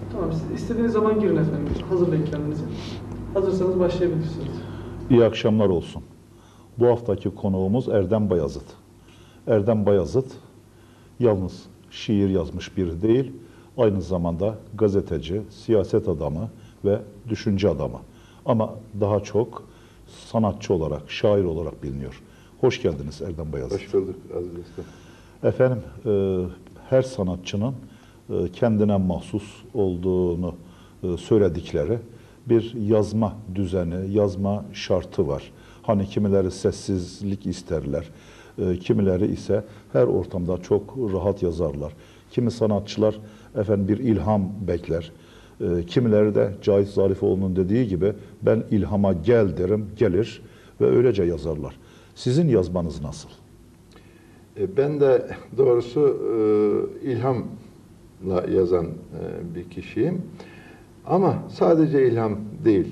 Tamam, siz istediğiniz zaman girin efendim. Hazırlayın kendinizi. Hazırsanız başlayabilirsiniz. İyi akşamlar olsun. Bu haftaki konuğumuz Erdem Bayazıt. Erdem Bayazıt yalnız şiir yazmış biri değil, aynı zamanda gazeteci, siyaset adamı ve düşünce adamı. Ama daha çok sanatçı olarak, şair olarak biliniyor. Hoş geldiniz Erdem Bayazıt. Hoş bulduk Aziz Usta. Efendim, her sanatçının kendine mahsus olduğunu söyledikleri bir yazma düzeni, yazma şartı var. Hani kimileri sessizlik isterler, kimileri ise her ortamda çok rahat yazarlar. Kimi sanatçılar efendim bir ilham bekler. Kimileri de Cahit Zarifoğlu'nun dediği gibi ben ilhama gel derim, gelir ve öylece yazarlar. Sizin yazmanız nasıl? Ben de doğrusu ilhamla yazan bir kişiyim. Ama sadece ilham değil.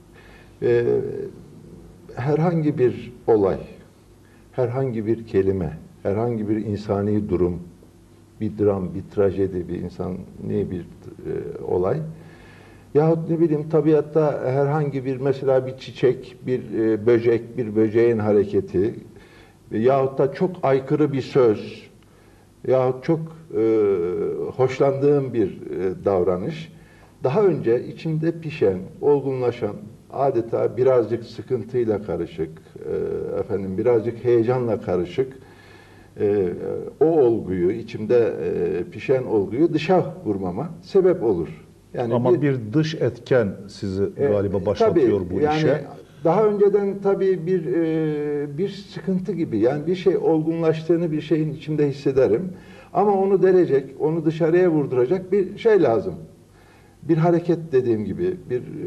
Herhangi bir olay, herhangi bir kelime, herhangi bir insani durum, bir dram, bir trajedi, bir insani bir olay yahut ne bileyim tabiatta herhangi bir mesela bir çiçek, bir böcek, bir böceğin hareketi yahut da çok aykırı bir söz yahut çok hoşlandığım bir davranış daha önce içimde pişen, olgunlaşan, adeta birazcık sıkıntıyla karışık, birazcık heyecanla karışık o olguyu, içimde pişen olguyu dışa vurmama sebep olur. Yani ama bir dış etken sizi galiba başlatıyor tabii, bu yani işe. Daha önceden tabii bir sıkıntı gibi, yani bir şey olgunlaştığını bir şeyin içinde hissederim. Ama onu delecek, onu dışarıya vurduracak bir şey lazım. Bir hareket dediğim gibi,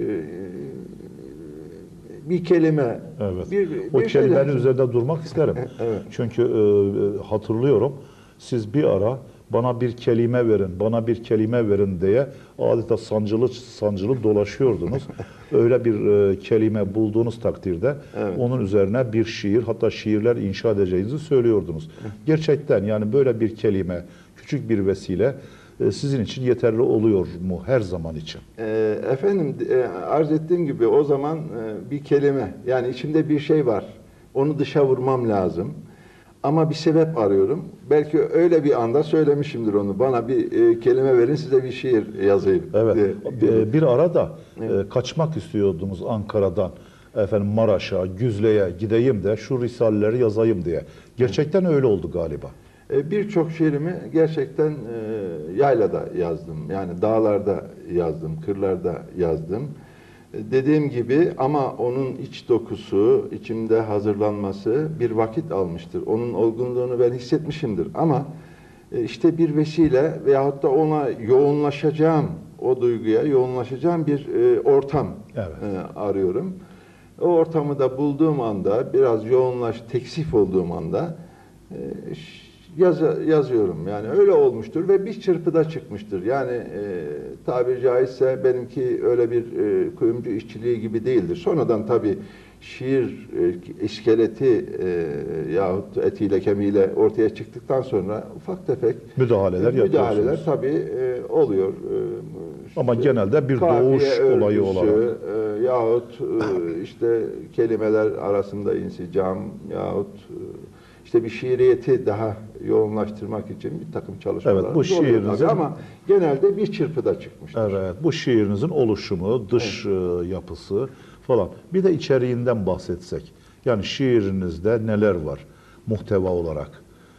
bir kelime. Evet. O kelimenin üzerinde durmak isterim. Evet. Çünkü hatırlıyorum, siz bir ara bana bir kelime verin, bana bir kelime verin diye adeta sancılı dolaşıyordunuz. Öyle bir kelime bulduğunuz takdirde onun üzerine bir şiir, hatta şiirler inşa edeceğinizi söylüyordunuz. Gerçekten yani böyle bir kelime, küçük bir vesile sizin için yeterli oluyor mu her zaman için? Arz ettiğim gibi o zaman bir kelime, yani içimde bir şey var, onu dışa vurmam lazım. Ama bir sebep arıyorum. Belki öyle bir anda söylemişimdir onu. Bana bir kelime verin, size bir şiir yazayım. Evet. Bir ara da kaçmak istiyordunuz Ankara'dan. Efendim Maraş'a, Güzle'ye gideyim de şu risaleleri yazayım diye. Gerçekten öyle oldu galiba. Birçok şiirimi gerçekten yaylada yazdım. Yani dağlarda yazdım, kırlarda yazdım. Dediğim gibi ama onun iç dokusu, içimde hazırlanması bir vakit almıştır. Onun olgunluğunu ben hissetmişimdir. Ama işte bir vesile veyahut da ona yoğunlaşacağım, o duyguya yoğunlaşacağım bir ortam arıyorum. O ortamı da bulduğum anda, biraz teksif olduğum anda yazıyorum. Yani öyle olmuştur ve bir çırpıda çıkmıştır. Yani tabiri caizse benimki öyle bir kuyumcu işçiliği gibi değildir. Sonradan tabii şiir iskeleti yahut etiyle kemiğiyle ortaya çıktıktan sonra ufak tefek müdahaleler tabii oluyor. Ama genelde bir doğuş olayı olarak. Yahut işte kelimeler arasında insicam yahut işte bir şiiriyeti daha yoğunlaştırmak için bir takım çalışmalar. Evet, bu şiirinizin ama genelde bir çırpıda çıkmıştır. Evet, bu şiirinizin oluşumu, dış yapısı falan. Bir de içeriğinden bahsetsek. Yani şiirinizde neler var muhteva olarak?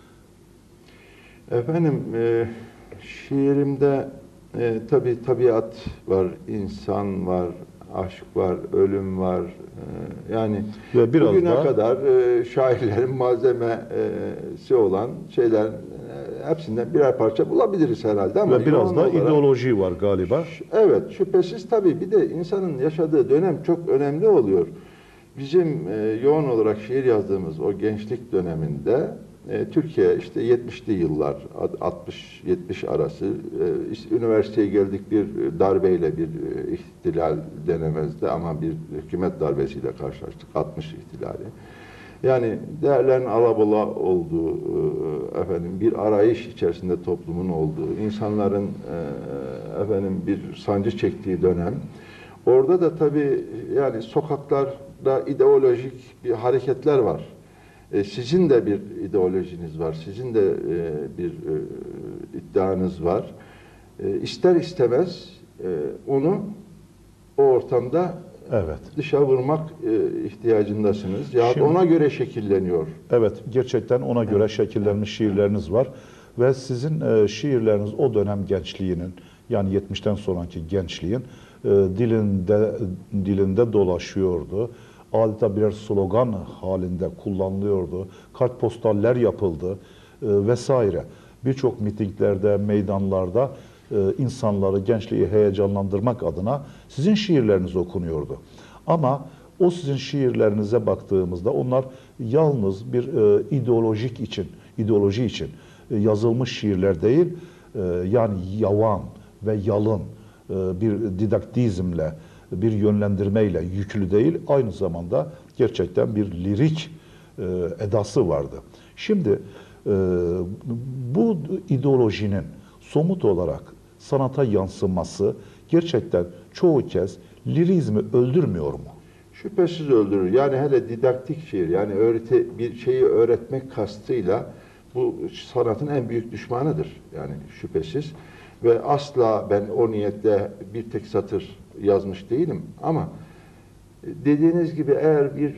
Şiirimde tabii tabiat var, insan var, aşk var, ölüm var. Yani bugüne kadar şairlerin malzemesi olan şeyler hepsinden birer parça bulabiliriz herhalde. Ama ve biraz da ideoloji var galiba. Evet, şüphesiz tabii. Bir de insanın yaşadığı dönem çok önemli oluyor. Bizim yoğun olarak şiir yazdığımız o gençlik döneminde Türkiye işte 70'li yıllar, 60-70 arası üniversiteye geldik, bir darbeyle, bir ihtilal denemezdi ama bir hükümet darbesiyle karşılaştık, 60 ihtilali. Yani değerlerin alabola olduğu, bir arayış içerisinde toplumun olduğu, insanların bir sancı çektiği dönem. Orada da tabii yani sokaklarda ideolojik bir hareketler var. Sizin de bir ideolojiniz var, sizin de bir iddianız var. İster istemez onu o ortamda dışa vurmak ihtiyacındasınız. Ya ona göre şekilleniyor. Evet, gerçekten ona göre şekillenmiş şiirleriniz var. Ve sizin şiirleriniz o dönem gençliğinin, yani 70'ten sonraki gençliğin dilinde dolaşıyordu. Adeta birer slogan halinde kullanılıyordu. Kartpostaller yapıldı vesaire. Birçok mitinglerde, meydanlarda insanları, gençliği heyecanlandırmak adına sizin şiirleriniz okunuyordu. Ama o sizin şiirlerinize baktığımızda onlar yalnız bir ideoloji için yazılmış şiirler değil, yani yavan ve yalın bir didaktizmle, bir yönlendirmeyle yüklü değil, aynı zamanda gerçekten bir lirik edası vardı. Şimdi bu ideolojinin somut olarak sanata yansıması gerçekten çoğu kez lirizmi öldürmüyor mu? Şüphesiz öldürür. Yani hele didaktik şiir, yani bir şeyi öğretmek kastıyla bu sanatın en büyük düşmanıdır. Yani şüphesiz. Ve asla ben o niyetle bir tek satır yazmış değilim. Ama dediğiniz gibi eğer bir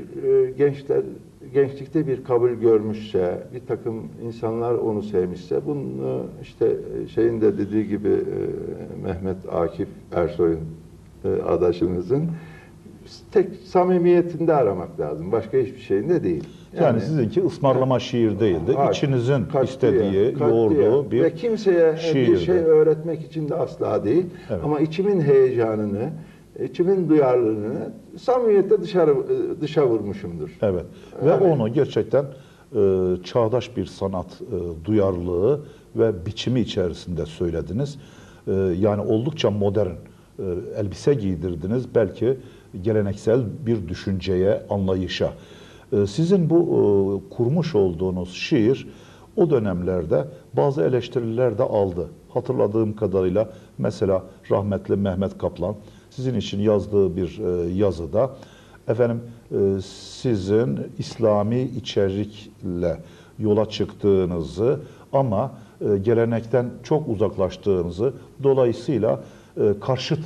gençlikte bir kabul görmüşse, bir takım insanlar onu sevmişse, bunu işte şeyin de dediği gibi Mehmet Akif Ersoy'un adaşımızın tek samimiyetinde aramak lazım. Başka hiçbir şeyinde değil. Yani sizinki ısmarlama şiir değildi. İçinizin istediği, yoğurduğu bir ve kimseye şiirdi. Bir şey öğretmek için de asla değil. Evet. Ama içimin heyecanını, içimin duyarlılığını samimiyetle dışa vurmuşumdur. Evet. Ve onu gerçekten çağdaş bir sanat duyarlılığı ve biçimi içerisinde söylediniz. Yani oldukça modern elbise giydirdiniz. Belki geleneksel bir düşünceye, anlayışa. Sizin bu kurmuş olduğunuz şiir o dönemlerde bazı eleştiriler de aldı. Hatırladığım kadarıyla mesela rahmetli Mehmet Kaplan sizin için yazdığı bir yazıda sizin İslami içerikle yola çıktığınızı ama gelenekten çok uzaklaştığınızı, dolayısıyla karşıt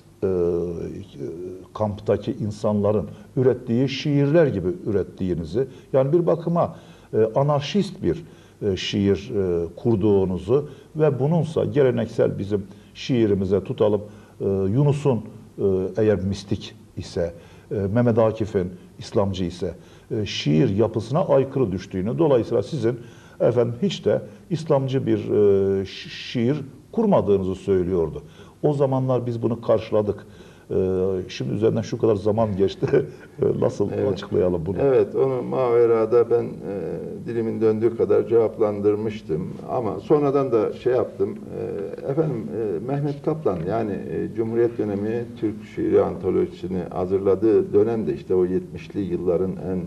kamptaki insanların ürettiği şiirler gibi ürettiğinizi, yani bir bakıma anarşist bir şiir kurduğunuzu ve bununsa geleneksel bizim şiirimize tutalım Yunus'un eğer mistik ise, Mehmet Akif'in İslamcı ise şiir yapısına aykırı düştüğünü, dolayısıyla sizin hiç de İslamcı bir şiir kurmadığınızı söylüyordu. O zamanlar biz bunu karşıladık. Şimdi üzerinden şu kadar zaman geçti. Nasıl açıklayalım bunu? Evet, onu maverada ben dilimin döndüğü kadar cevaplandırmıştım. Ama sonradan da şey yaptım. Mehmet Kaplan, yani Cumhuriyet dönemi Türk şiiri antolojisini hazırladığı dönemde işte o 70'li yılların en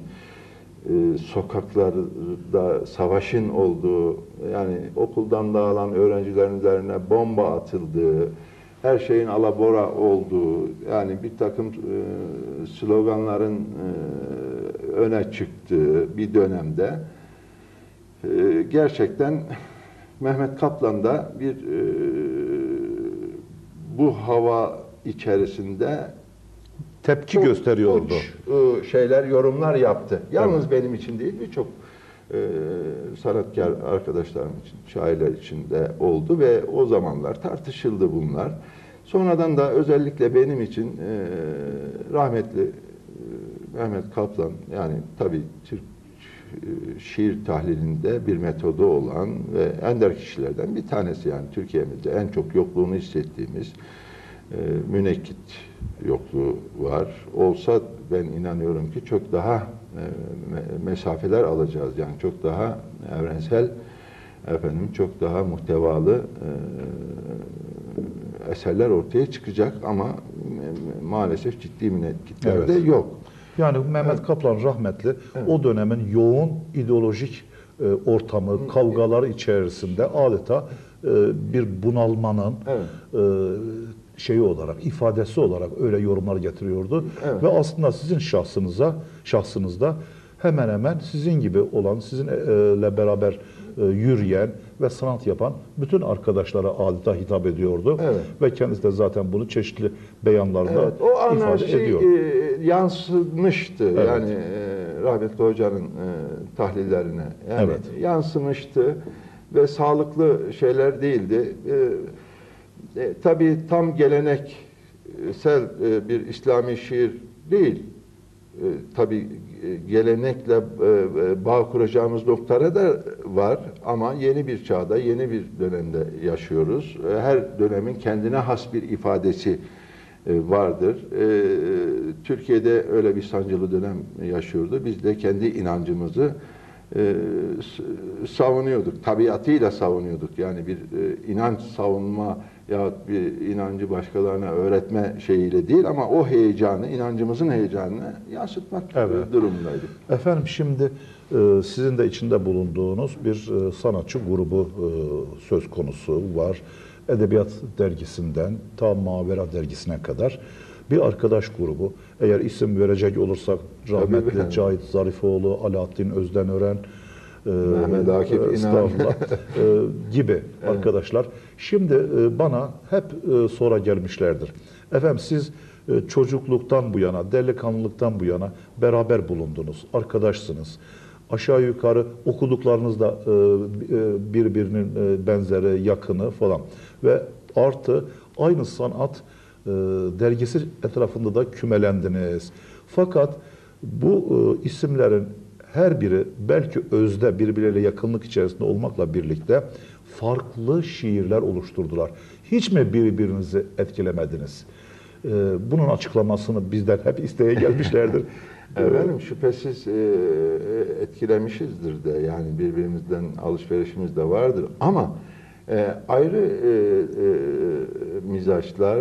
sokaklarda savaşın olduğu, yani okuldan dağılan öğrencilerin üzerine bomba atıldığı, her şeyin alabora olduğu, yani bir takım sloganların öne çıktığı bir dönemde gerçekten Mehmet Kaplan da bir bu hava içerisinde tepki gösteriyordu. Yorumlar yaptı. Yalnız benim için değil, birçok sanatkar arkadaşlarım için, şairler için de oldu ve o zamanlar tartışıldı bunlar. Sonradan da özellikle benim için rahmetli Mehmet Kaplan, yani tabii Türk şiir tahlilinde bir metodu olan ve ender kişilerden bir tanesi, yani Türkiye'mizde en çok yokluğunu hissettiğimiz münekkit yokluğu var. Olsa ben inanıyorum ki çok daha mesafeler alacağız. Yani çok daha evrensel, çok daha muhtevalı eserler ortaya çıkacak ama maalesef ciddi münekkitlerde yok. Yani Mehmet Kaplan rahmetli o dönemin yoğun ideolojik ortamı, kavgalar içerisinde adeta bir bunalmanın şeyi olarak, ifadesi olarak öyle yorumlar getiriyordu. Evet. Ve aslında sizin şahsınızda hemen hemen sizin gibi olan, sizinle beraber yürüyen ve sanat yapan bütün arkadaşlara adeta hitap ediyordu. Evet. Ve kendisi de zaten bunu çeşitli beyanlarda Evet, o ifade anarşi ediyor. Yansımıştı. Evet. Yani rahmetli hocanın tahlillerine. Yani Evet. yansımıştı ve sağlıklı şeyler değildi. Tabii tam geleneksel bir İslami şiir değil. Tabii gelenekle bağ kuracağımız noktalara da var ama yeni bir çağda, yeni bir dönemde yaşıyoruz. Her dönemin kendine has bir ifadesi vardır. Türkiye'de öyle bir sancılı dönem yaşıyordu. Biz de kendi inancımızı savunuyorduk. Tabiatıyla savunuyorduk. Yani bir inanç savunma yahut bir inancı başkalarına öğretme şeyiyle değil ama o heyecanı, inancımızın heyecanını yansıtmak durumundaydık. Efendim şimdi sizin de içinde bulunduğunuz bir sanatçı grubu söz konusu var. Edebiyat dergisinden ta Mavera dergisine kadar bir arkadaş grubu. Eğer isim verecek olursak rahmetli Cahit Zarifoğlu, Alaaddin Özdenören, Mehmet Akif İnan gibi arkadaşlar. Şimdi bana hep sonra gelmişlerdir. Efendim siz çocukluktan bu yana, delikanlılıktan bu yana beraber bulundunuz, arkadaşsınız. Aşağı yukarı okuduklarınız da birbirinin benzeri, yakını falan. Ve artı aynı sanat dergisi etrafında da kümelendiniz. Fakat bu isimlerin her biri belki özde birbirleriyle yakınlık içerisinde olmakla birlikte farklı şiirler oluşturdular. Hiç mi birbirinizi etkilemediniz? Bunun açıklamasını bizden hep isteye gelmişlerdir. Efendim şüphesiz etkilemişizdir de yani birbirimizden alışverişimiz de vardır ama ayrı mizaçlar,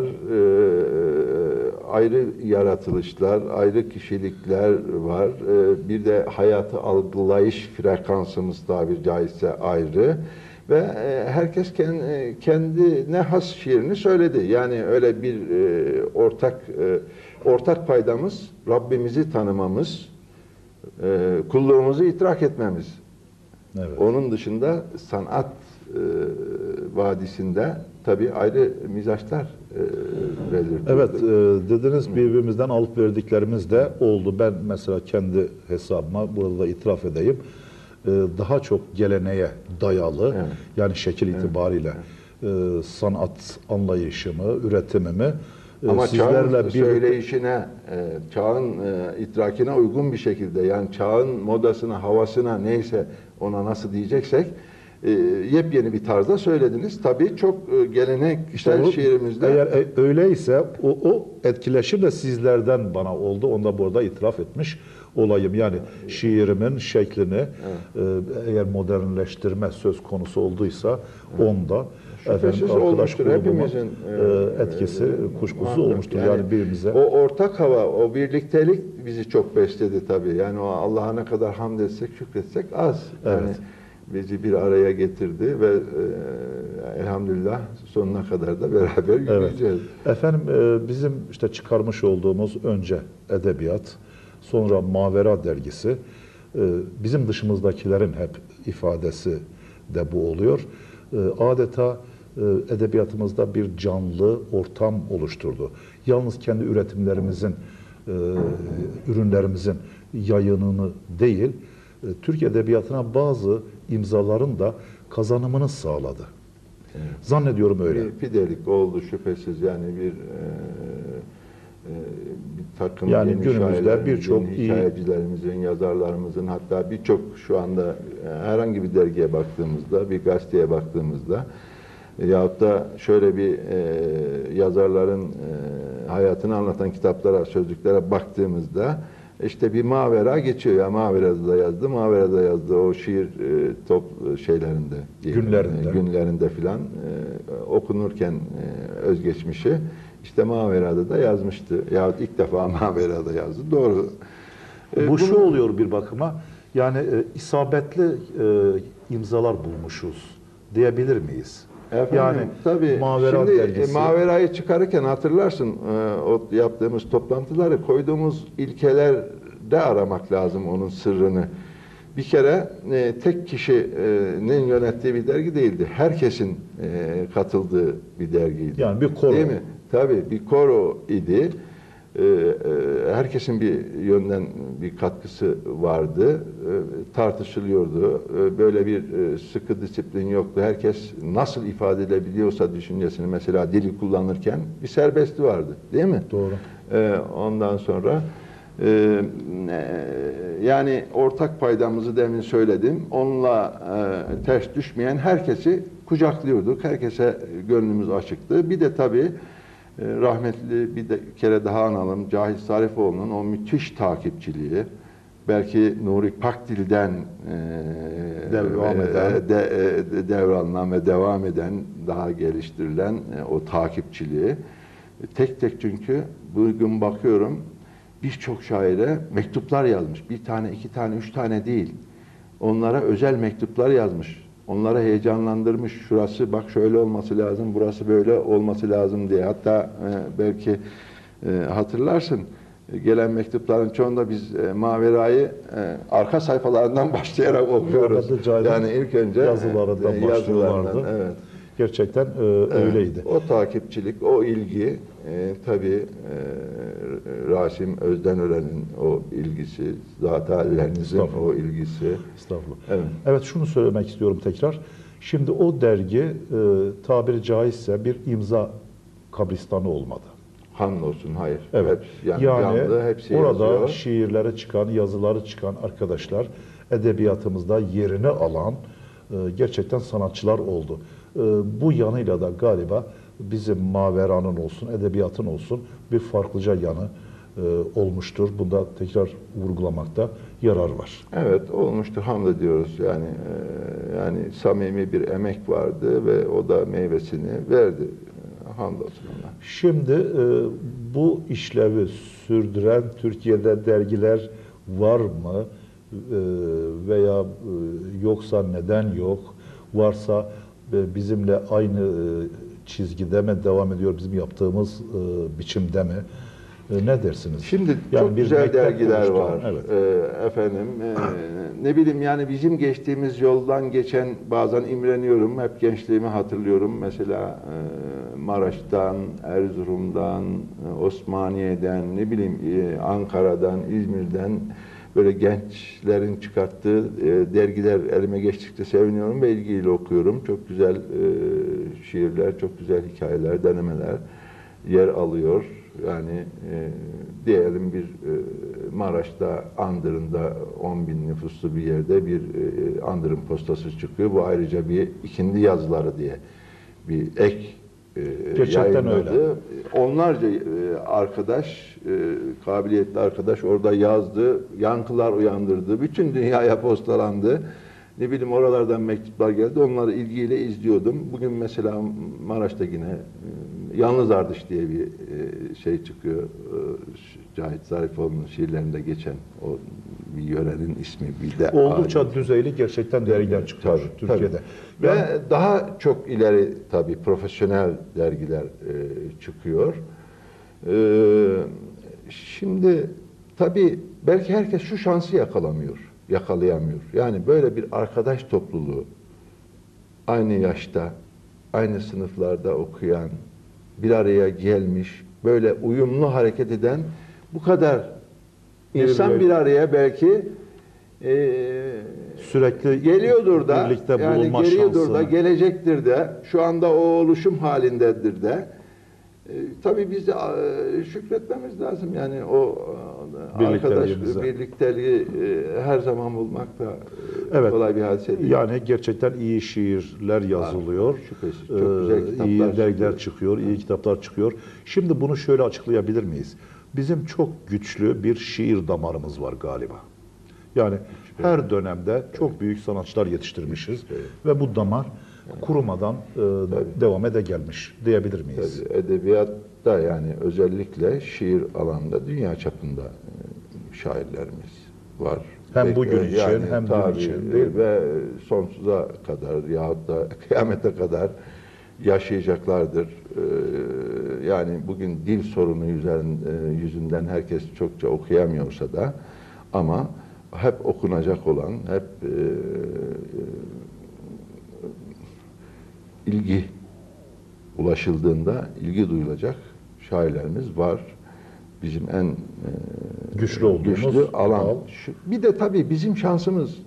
ayrı yaratılışlar, ayrı kişilikler var. Bir de hayatı algılayış frekansımız tabiri caizse ayrı. Ve herkes kendine has şiirini söyledi. Yani öyle bir ortak paydamız Rabbimizi tanımamız, kulluğumuzu idrak etmemiz. Evet. Onun dışında sanat vadisinde tabii ayrı mizaçlar belirtiyordu. Evet, dediniz birbirimizden alıp verdiklerimiz de oldu. Ben mesela kendi hesabıma burada da itiraf edeyim. Daha çok geleneğe dayalı, yani şekil itibariyle sanat anlayışımı, üretimimi ama sizlerle çağın söyleyişine, çağın idrakine uygun bir şekilde, yani çağın modasına, havasına neyse ona nasıl diyeceksek yepyeni bir tarzda söylediniz. Tabii çok geleneksel şiirimizde. Eğer öyleyse o etkileşim de sizlerden bana oldu. Onu da burada itiraf etmiş olayım. Yani şiirimin şeklini eğer modernleştirme söz konusu olduysa onda şüphesiz olmuştur. Hepimizin etkisi kuşkusuz olmuştur. Yani birimize. O ortak hava, o birliktelik bizi çok besledi tabii. Yani o Allah'a ne kadar hamd etsek, şükretsek az. Yani bizi bir araya getirdi ve elhamdülillah sonuna kadar da beraber yürüyeceğiz. Efendim bizim işte çıkarmış olduğumuz önce edebiyat, sonra Mavera dergisi, bizim dışımızdakilerin hep ifadesi de bu oluyor. Adeta edebiyatımızda bir canlı ortam oluşturdu. Yalnız kendi üretimlerimizin, ürünlerimizin yayınını değil, Türk edebiyatına bazı imzaların da kazanımını sağladı. Zannediyorum öyle. Bir fidelik oldu şüphesiz, yani bir takım yani yeni günümüzde birçok hikayecilerimizin, yazarlarımızın, hatta birçok şu anda herhangi bir dergiye baktığımızda, bir gazeteye baktığımızda yahut da şöyle bir yazarların hayatını anlatan kitaplara, sözlüklere baktığımızda işte bir Mavera geçiyor ya, Mavera'da yazdı, Mavera'da yazdı o şiir şeylerinde, günlerinde filan okunurken özgeçmişi işte Mavera'da da yazmıştı yahut ilk defa Mavera'da yazdı. Doğru Bu şu oluyor bir bakıma, yani isabetli imzalar bulmuşuz diyebilir miyiz? Efendim, Yani tabii Mavera şimdi dergisi. Mavera'yı çıkarırken hatırlarsın o yaptığımız toplantıları koyduğumuz ilkelerde aramak lazım onun sırrını. Bir kere tek kişinin yönettiği bir dergi değildi. Herkesin katıldığı bir dergiydi. Yani bir koro. Değil mi? Tabii bir koro idi. Herkesin bir yönden bir katkısı vardı. Tartışılıyordu. Böyle bir sıkı disiplin yoktu. Herkes nasıl ifade edebiliyorsa düşüncesini, mesela dili kullanırken bir serbestliği vardı. Değil mi? Doğru. Ondan sonra yani ortak paydamızı demin söyledim. Onunla ters düşmeyen herkesi kucaklıyorduk. Herkese gönlümüz açıktı. Bir de tabii rahmetli bir kere daha analım. Cahit Zarifoğlu'nun o müthiş takipçiliği, belki Nuri Pakdil'den devralınan ve devam eden, daha geliştirilen o takipçiliği. Tek tek, çünkü bugün bakıyorum birçok şaire mektuplar yazmış. Bir tane, iki tane, üç tane değil. Onlara özel mektuplar yazmış. Onlara heyecanlandırmış. Şurası bak şöyle olması lazım, burası böyle olması lazım diye. Hatta belki hatırlarsın, gelen mektupların çoğunda biz Mavera'yı arka sayfalarından başlayarak okuyoruz. Yani ilk önce yazılarından başlıyorlardı. Evet. Gerçekten öyleydi. O takipçilik, o ilgi, tabii Rasim Özdenören'in o ilgisi, Zaten-i o ilgisi. Estağfurullah. Evet. Evet, şunu söylemek istiyorum tekrar. Şimdi o dergi tabiri caizse bir imza kabristanı olmadı. Hamdolsun, hayır. Evet. Yani yandı, hepsi orada yazıyor. şiirleri çıkan, yazıları çıkan arkadaşlar, edebiyatımızda yerini alan gerçekten sanatçılar oldu. Bu yanıyla da galiba bizim Mavera'nın olsun, edebiyatın olsun bir farklıca yanı olmuştur. Bunda tekrar vurgulamakta yarar var. Evet, olmuştur, hamd ediyoruz. Yani samimi bir emek vardı ve o da meyvesini verdi. Hamdolsun ona. Şimdi bu işlevi sürdüren Türkiye'de dergiler var mı? Veya yoksa neden yok? Varsa bizimle aynı çizgide mi devam ediyor, bizim yaptığımız biçimde mi? Ne dersiniz? Şimdi yani çok güzel dergiler var. Evet. Efendim, ne bileyim, yani bizim geçtiğimiz yoldan geçen, bazen imreniyorum, hep gençliğimi hatırlıyorum. Mesela Maraş'tan, Erzurum'dan, Osmaniye'den, ne bileyim Ankara'dan, İzmir'den böyle gençlerin çıkarttığı dergiler elime geçtikçe seviniyorum ve ilgiyle okuyorum. Çok güzel şiirler, çok güzel hikayeler, denemeler yer alıyor. Yani diyelim bir Maraş'ta Andırın'da 10.000 nüfuslu bir yerde bir Andırın postası çıkıyor. Bu ayrıca bir ikindi yazıları diye bir ek gerçekten yayınladı. öyle. Onlarca arkadaş, kabiliyetli arkadaş orada yazdı. Yankılar uyandırdı. Bütün dünyaya postalandı. Ne bileyim, oralardan mektuplar geldi. Onları ilgiyle izliyordum. Bugün mesela Maraş'ta yine Yalnız Ardış diye bir şey çıkıyor. Cahit Zarifoğlu'nun şiirlerinde geçen o bir yörenin ismi. Bir de oldukça düzeyli gerçekten dergiler çıkıyor Türkiye'de. Tabii. Ve daha çok ileri tabii profesyonel dergiler çıkıyor. Şimdi tabii belki herkes şu şansı yakalayamıyor. Yani böyle bir arkadaş topluluğu, aynı yaşta, aynı sınıflarda okuyan, bir araya gelmiş, böyle uyumlu hareket eden bu kadar insan bir araya belki sürekli geliyordur da, birlikte yani bulunma geliyordur şansı. da, gelecektir de, şu anda o oluşum halindedir de. Tabii biz de şükretmemiz lazım. Yani o arkadaş birlikteliği her zaman bulmak da kolay bir hadise değil. Yani gerçekten iyi şiirler yazılıyor. Şüphesiz. Çok güzel kitaplar iyi dergiler çıkıyor, iyi kitaplar çıkıyor. Şimdi bunu şöyle açıklayabilir miyiz? Bizim çok güçlü bir şiir damarımız var galiba. Yani her dönemde çok büyük sanatçılar yetiştirmişiz ve bu damar kurumadan devam gelmiş diyebilir miyiz? Tabii, edebiyatta, yani özellikle şiir alanında dünya çapında şairlerimiz var. Hem bugün için hem dün tabii, için değil mi? ve sonsuza kadar yahut da kıyamete kadar yaşayacaklardır. Yani bugün dil sorunu yüzünden herkes çokça okuyamıyorsa da ama hep okunacak olan, hep ilgi ulaşıldığında ilgi duyulacak şairlerimiz var. Bizim en Güçlü olduğumuz güçlü alan. al. Bir de tabii bizim şansımız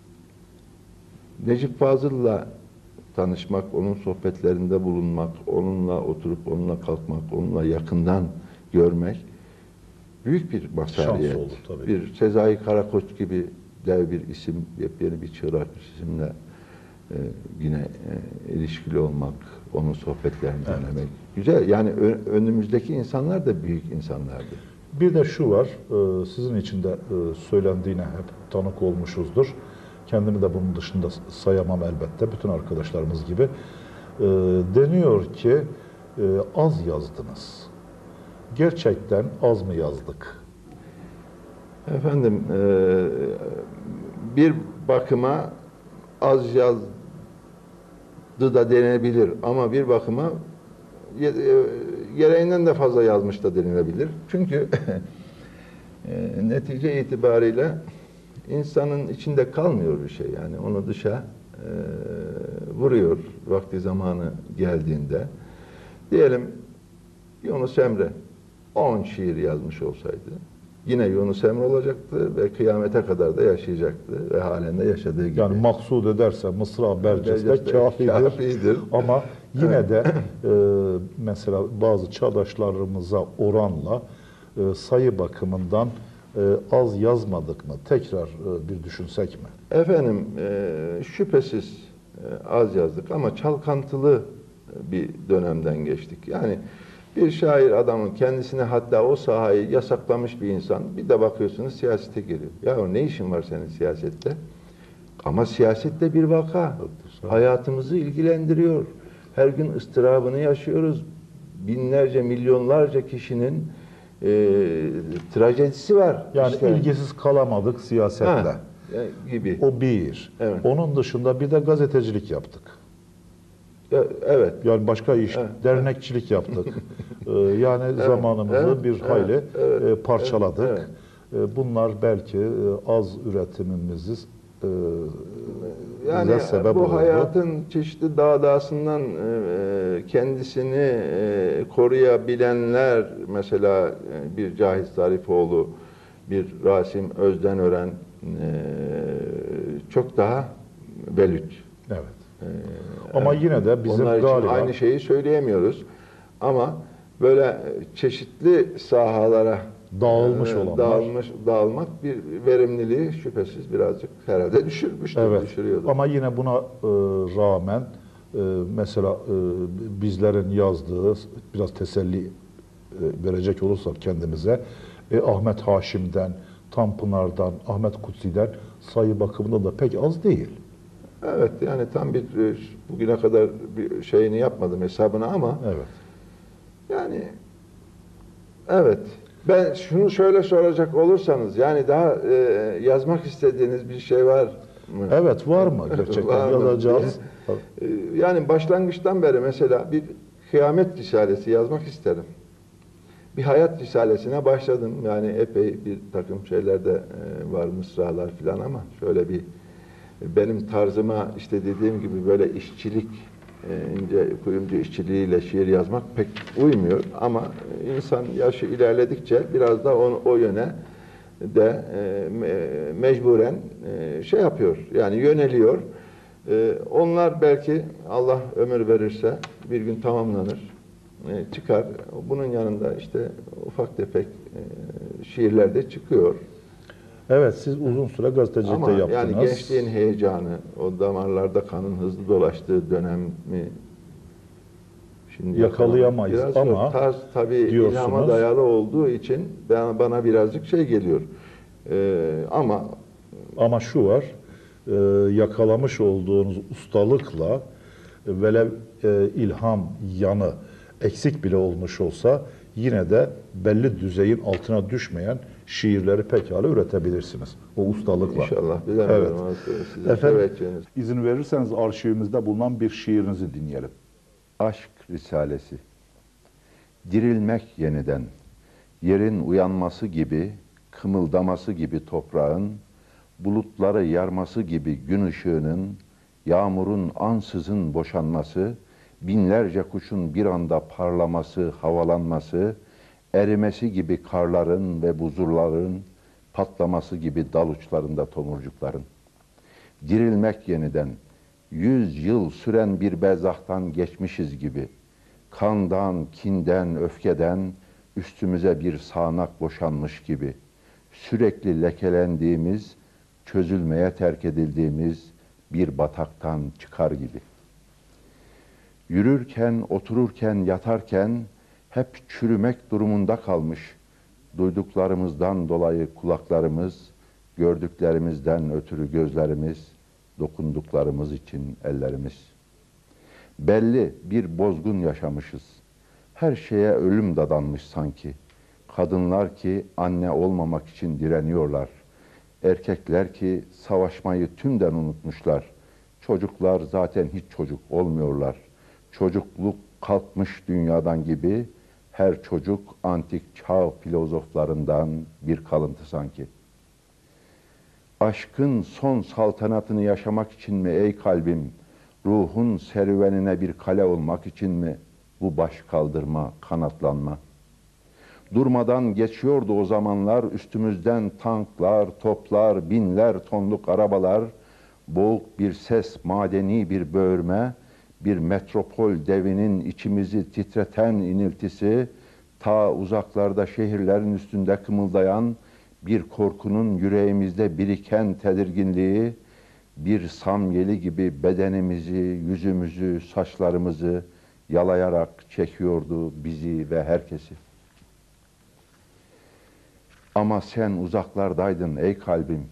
Necip Fazıl'la tanışmak, onun sohbetlerinde bulunmak, onunla oturup onunla kalkmak, onunla yakından görmek büyük bir mazhariyet. Şans oldu tabii. Bir Sezai Karakoç gibi dev bir isim, yepyeni bir çırak isimle yine ilişkili olmak, onun sohbetlerini dinlemek. Güzel. Yani önümüzdeki insanlar da büyük insanlardı. Bir de şu var, sizin için de söylendiğine hep tanık olmuşuzdur. Kendimi de bunun dışında sayamam elbette, bütün arkadaşlarımız gibi. Deniyor ki az yazdınız. Gerçekten az mı yazdık? Efendim, bir bakıma az yazdı da denebilir ama bir bakıma gereğinden de fazla yazmış da denilebilir. Çünkü netice itibariyle insanın içinde kalmıyor bir şey, yani onu dışa vuruyor vakti zamanı geldiğinde. Diyelim Yunus Emre 10 şiir yazmış olsaydı yine Yunus Emre olacaktı ve kıyamete kadar da yaşayacaktı ve halen de yaşadığı gibi. Yani maksud ederse Mısra Berceste Berceste kafidir. Ama yine de mesela bazı çağdaşlarımıza oranla sayı bakımından az yazmadık mı? Tekrar bir düşünsek mi? Efendim, şüphesiz az yazdık ama çalkantılı bir dönemden geçtik. Yani bir şair adamın kendisine hatta o sahayı yasaklamış bir insan, bir de bakıyorsunuz siyasete giriyor. Ya ne işin var senin siyasette? Ama siyaset de bir vaka. Hayatımızı ilgilendiriyor. Her gün ıstırabını yaşıyoruz. Binlerce, milyonlarca kişinin trajedisi var. Yani İşte. ilgisiz kalamadık siyasetle. Gibi. O bir. Evet. Onun dışında bir de gazetecilik yaptık. Evet. Yani başka iş, dernekçilik yaptık. Yani zamanımızı bir hayli parçaladık. Bunlar belki az üretimimizi yani sebep bu oldu. hayatın çeşitli dağdasından kendisini koruyabilenler, mesela bir Cahit Zarifoğlu, bir Rasim Özdenören çok daha velüt. Evet. Ama yine de bizim onlar için galiba aynı şeyi söyleyemiyoruz. Ama böyle çeşitli sahalara dağılmış olanlar. Dağılmak bir verimliliği şüphesiz birazcık herhalde düşürmüştür, Evet. düşürüyordu. Ama yine buna rağmen mesela bizlerin yazdığı, biraz teselli verecek olursak kendimize, Ahmet Haşim'den, Tanpınar'dan, Ahmet Kutsi'den sayı bakımında da pek az değil. Evet, yani tam bir bugüne kadar bir şeyini yapmadım hesabını ama Evet. yani evet. Ben şunu şöyle soracak olursanız, yani daha yazmak istediğiniz bir şey var mı? Evet, var mı gerçekten? Var mı Yazacağız. diye. Yani başlangıçtan beri mesela bir kıyamet risalesi yazmak isterim. Bir hayat risalesine başladım. Yani epey bir takım şeylerde var, mısralar falan, ama şöyle bir benim tarzıma, işte dediğim gibi böyle işçilik, ince kuyumcu işçiliğiyle şiir yazmak pek uymuyor. Ama insan yaşı ilerledikçe biraz da o yöne de mecburen şey yapıyor. Yani yöneliyor. Onlar belki Allah ömür verirse bir gün tamamlanır, çıkar. Bunun yanında işte ufak tefek şiirler de çıkıyor. Evet, siz uzun süre gazetecilikte Ama yaptınız. yani gençliğin heyecanı, o damarlarda kanın hızlı dolaştığı dönemi şimdi yakalayamayız biraz ama tarz tabii ilhama dayalı olduğu için bana birazcık şey geliyor. Ama şu var, yakalamış olduğunuz ustalıkla velev ilham yanı eksik bile olmuş olsa yine de belli düzeyin altına düşmeyen şiirleri pekala üretebilirsiniz. O ustalıkla. İnşallah. Bilemiyorum. Evet. Sizin Efendim, teveccühünüz. izin verirseniz arşivimizde bulunan bir şiirinizi dinleyelim. Aşk Risalesi. Dirilmek yeniden, yerin uyanması gibi, kımıldaması gibi toprağın, bulutları yarması gibi gün ışığının, yağmurun ansızın boşanması, binlerce kuşun bir anda parlaması, havalanması, erimesi gibi karların ve buzulların, patlaması gibi dal uçlarında tomurcukların. Dirilmek yeniden, 100 yıl süren bir berzahtan geçmişiz gibi, kandan, kinden, öfkeden üstümüze bir sağanak boşanmış gibi, sürekli lekelendiğimiz, çözülmeye terk edildiğimiz bir bataktan çıkar gibi. Yürürken, otururken, yatarken hep çürümek durumunda kalmış, duyduklarımızdan dolayı kulaklarımız, gördüklerimizden ötürü gözlerimiz, dokunduklarımız için ellerimiz. Belli bir bozgun yaşamışız. Her şeye ölüm dadanmış sanki. Kadınlar ki anne olmamak için direniyorlar. Erkekler ki savaşmayı tümden unutmuşlar. Çocuklar zaten hiç çocuk olmuyorlar. Çocukluk kalkmış dünyadan gibi, her çocuk antik çağ filozoflarından bir kalıntı sanki. Aşkın son saltanatını yaşamak için mi ey kalbim, ruhun serüvenine bir kale olmak için mi bu baş kaldırma, kanatlanma? Durmadan geçiyordu o zamanlar üstümüzden tanklar, toplar, binler tonluk arabalar, boğuk bir ses, madeni bir böğürme, bir metropol devinin içimizi titreten iniltisi, ta uzaklarda şehirlerin üstünde kımıldayan bir korkunun yüreğimizde biriken tedirginliği, bir samyeli gibi bedenimizi, yüzümüzü, saçlarımızı yalayarak çekiyordu bizi ve herkesi. Ama sen uzaklardaydın ey kalbim.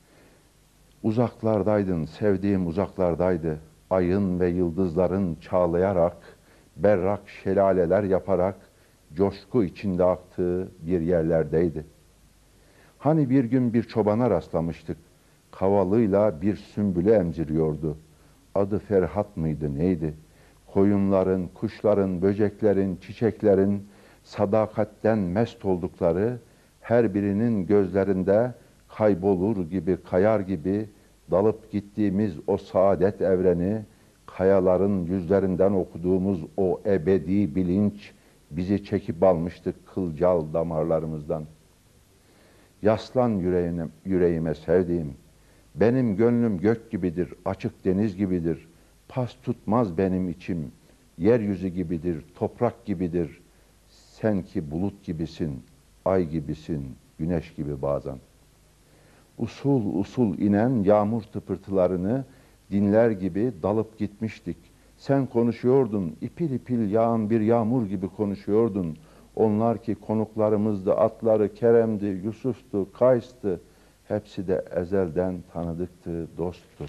Uzaklardaydın, sevdiğim uzaklardaydı. Ayın ve yıldızların çağlayarak, berrak şelaleler yaparak, coşku içinde aktığı bir yerlerdeydi. Hani bir gün bir çobana rastlamıştık. Kavalıyla bir sümbülü emziriyordu. Adı Ferhat mıydı neydi? Koyunların, kuşların, böceklerin, çiçeklerin sadakatten mest oldukları, her birinin gözlerinde kaybolur gibi, kayar gibi dalıp gittiğimiz o saadet evreni, kayaların yüzlerinden okuduğumuz o ebedi bilinç bizi çekip almıştı kılcal damarlarımızdan. Yaslan yüreğime sevdiğim, benim gönlüm gök gibidir, açık deniz gibidir, pas tutmaz benim içim, yeryüzü gibidir, toprak gibidir, sen ki bulut gibisin, ay gibisin, güneş gibi bazen. Usul usul inen yağmur tıpırtılarını dinler gibi dalıp gitmiştik. Sen konuşuyordun, ipil ipil yağan bir yağmur gibi konuşuyordun. Onlar ki konuklarımızdı, atları Kerem'di, Yusuf'tu, Kays'tı. Hepsi de ezelden tanıdıktı, dosttu.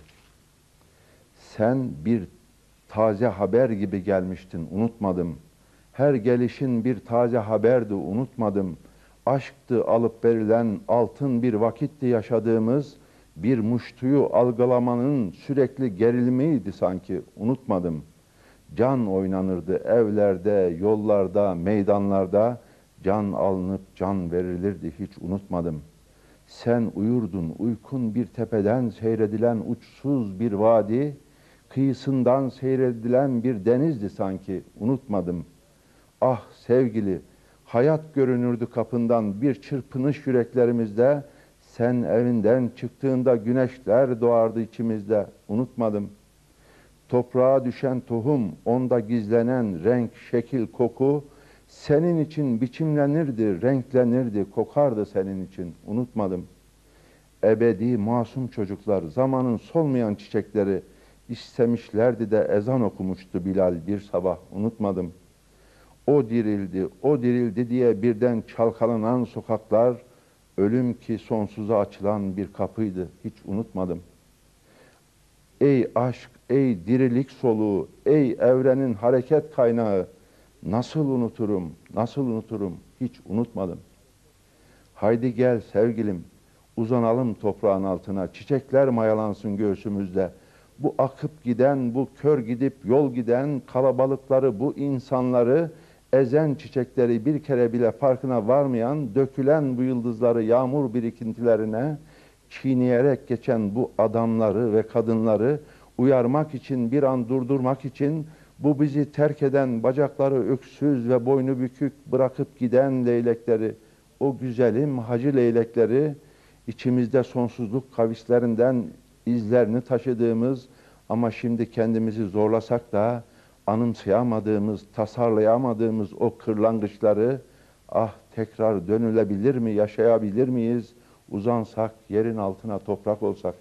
Sen bir taze haber gibi gelmiştin, unutmadım. Her gelişin bir taze haberdi, unutmadım. Aşktı alıp verilen altın bir vakitti yaşadığımız, bir muştuyu algılamanın sürekli gerilimiydi sanki, unutmadım. Can oynanırdı evlerde, yollarda, meydanlarda, can alınıp can verilirdi, hiç unutmadım. Sen uyurdun, uykun bir tepeden seyredilen uçsuz bir vadi, kıyısından seyredilen bir denizdi sanki, unutmadım. Ah sevgili, hayat görünürdü kapından bir çırpınış yüreklerimizde, sen evinden çıktığında güneşler doğardı içimizde, unutmadım. Toprağa düşen tohum, onda gizlenen renk, şekil, koku, senin için biçimlenirdi, renklenirdi, kokardı senin için, unutmadım. Ebedi masum çocuklar, zamanın solmayan çiçekleri istemişlerdi de ezan okumuştu Bilal bir sabah, unutmadım. O dirildi, o dirildi diye birden çalkalanan sokaklar, ölüm ki sonsuza açılan bir kapıydı, hiç unutmadım. Ey aşk, ey dirilik soluğu, ey evrenin hareket kaynağı, nasıl unuturum, nasıl unuturum, hiç unutmadım. Haydi gel sevgilim, uzanalım toprağın altına, çiçekler mayalansın göğsümüzde. Bu akıp giden, bu kör gidip yol giden kalabalıkları, bu insanları, ezen çiçekleri bir kere bile farkına varmayan, dökülen bu yıldızları yağmur birikintilerine çiğneyerek geçen bu adamları ve kadınları uyarmak için, bir an durdurmak için, bu bizi terk eden, bacakları öksüz ve boynu bükük bırakıp giden leylekleri, o güzelim hacı leylekleri, içimizde sonsuzluk kavislerinden izlerini taşıdığımız ama şimdi kendimizi zorlasak da anımsayamadığımız, tasarlayamadığımız o kırlangıçları, ah tekrar dönülebilir mi, yaşayabilir miyiz, uzansak, yerin altına toprak olsak.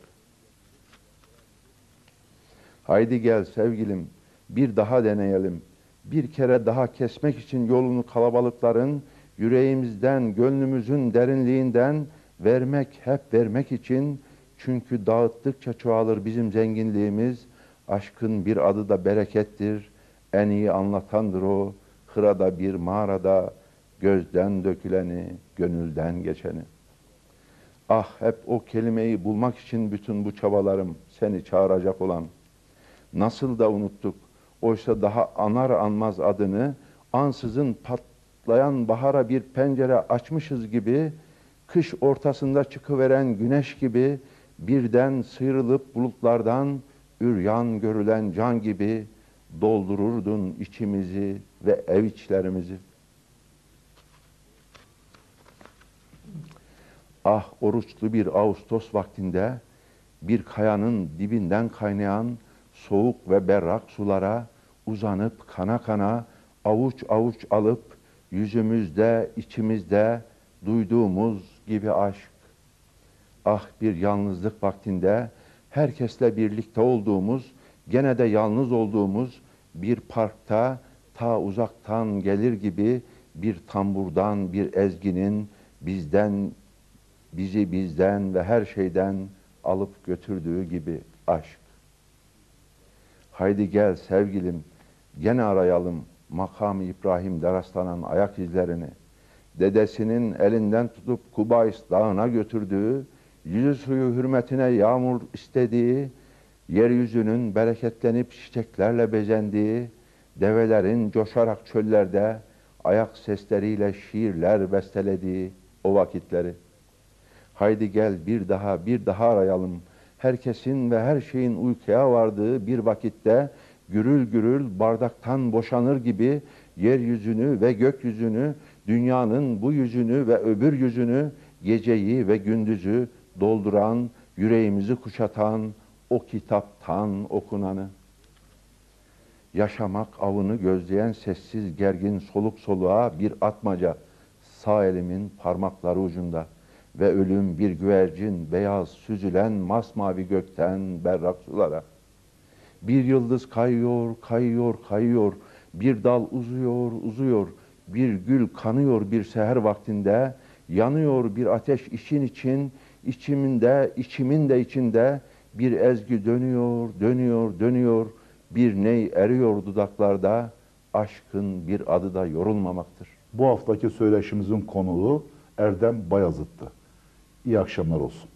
Haydi gel sevgilim, bir daha deneyelim. Bir kere daha kesmek için yolunu kalabalıkların, yüreğimizden, gönlümüzün derinliğinden vermek, hep vermek için. Çünkü dağıttıkça çoğalır bizim zenginliğimiz. Aşkın bir adı da berekettir. En iyi anlatandır o. Hırada bir mağarada gözden döküleni, gönülden geçeni. Ah hep o kelimeyi bulmak için bütün bu çabalarım, seni çağıracak olan. Nasıl da unuttuk. Oysa daha anar anmaz adını, ansızın patlayan bahara bir pencere açmışız gibi, kış ortasında çıkıveren güneş gibi, birden sıyrılıp bulutlardan üryan görülen can gibi doldururdun içimizi ve ev içlerimizi. Ah oruçlu bir Ağustos vaktinde bir kayanın dibinden kaynayan soğuk ve berrak sulara uzanıp kana kana avuç avuç alıp yüzümüzde, içimizde duyduğumuz gibi aşk. Ah bir yalnızlık vaktinde herkesle birlikte olduğumuz, gene de yalnız olduğumuz bir parkta ta uzaktan gelir gibi bir tamburdan bir ezginin bizi bizden ve her şeyden alıp götürdüğü gibi aşk. Haydi gel sevgilim, gene arayalım makam-ı İbrahim'de rastlanan ayak izlerini. Dedesinin elinden tutup Kubays dağına götürdüğü, yüzü suyu hürmetine yağmur istediği, yeryüzünün bereketlenip çiçeklerle bezendiği, develerin coşarak çöllerde ayak sesleriyle şiirler bestelediği o vakitleri. Haydi gel bir daha arayalım. Herkesin ve her şeyin uykuya vardığı bir vakitte gürül gürül bardaktan boşanır gibi yeryüzünü ve gökyüzünü, dünyanın bu yüzünü ve öbür yüzünü, geceyi ve gündüzü dolduran, yüreğimizi kuşatan o kitaptan okunanı. Yaşamak avını gözleyen sessiz gergin soluk soluğa bir atmaca sağ elimin parmakları ucunda ve ölüm bir güvercin beyaz süzülen masmavi gökten berrak sulara. Bir yıldız kayıyor, kayıyor, kayıyor, bir dal uzuyor, uzuyor, bir gül kanıyor bir seher vaktinde, yanıyor bir ateş için, içimin de içinde bir ezgi dönüyor, dönüyor, dönüyor, bir ney eriyor dudaklarda, aşkın bir adı da yorulmamaktır. Bu haftaki söyleşimizin konuğu Erdem Bayazıt'tı. İyi akşamlar olsun.